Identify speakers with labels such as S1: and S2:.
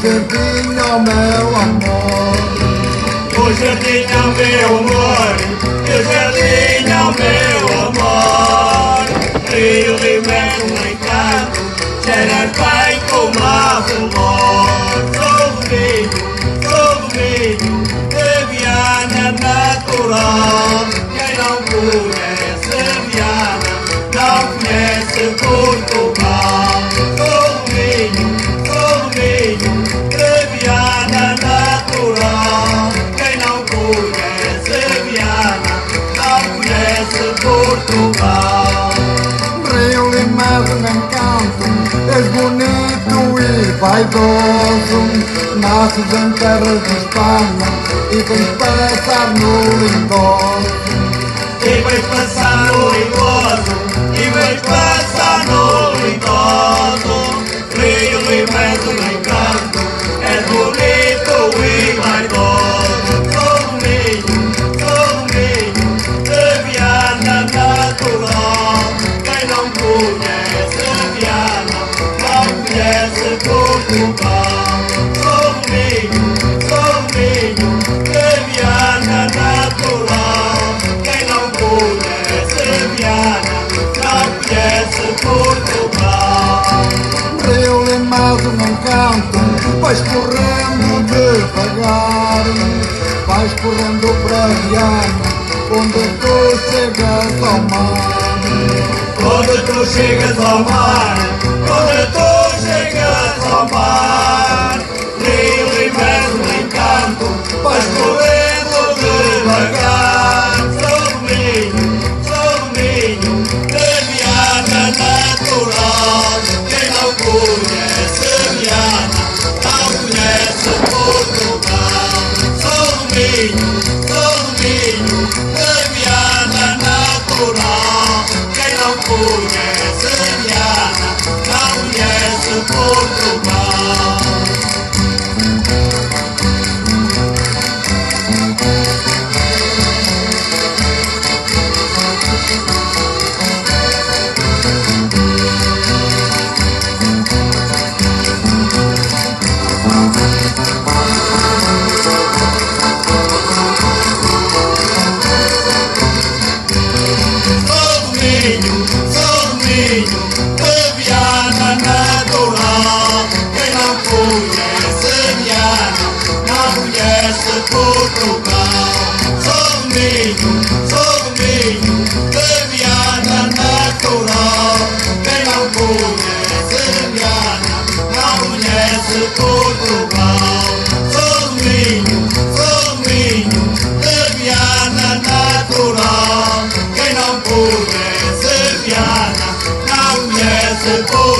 S1: jardim, ó meu amor.
S2: O jardim é o meu amor, o jardim é o meu amor. Rio Limão no encanto, cheira bem como a flor. Sou do vinho, de Viana natural. Quem não conhece Viana, não conhece Portugal. Sou do vinho, de Viana natural. Quem não conhece Viana, não conhece Portugal.
S1: Rio Limão no encanto, és bonito e vaidoso. Nasces em terra de Espanha e vens passar no Lindoso.
S2: E vais passar no Lindoso, e vais passar no Lindoso. Rio Limão no encanto, és bonito e vaidoso. Sou do vinho, de Viana natural. Quem não conhece Viana, não conhece Portugal. Sou do vinho, de Viana natural. Quem não conhece Viana, não conhece Portugal.
S1: Rio Limão no encanto, vais correndo devagar. Vais correndo para Viana, onde tu chegas ao mar.
S2: Onde tu chegas ao mar, onde tu chegas ao mar. Rio Limão no encanto, vais correndo devagar. Sou do vinho, de Viana natural. Quem não conhece Viana, não conhece Portugal. Sou do vinho, de Viana natural. Quem não conhece Viana, não conhece Portugal. Sou do vinho, de Viana natural. Quem não conhece Viana, não conhece Portugal. Sou do vinho, de Viana natural. Quem não conhece Viana, não conhece Portugal. Sou do vinho, de Viana natural. Quem não conhece Viana, não conhece Portugal.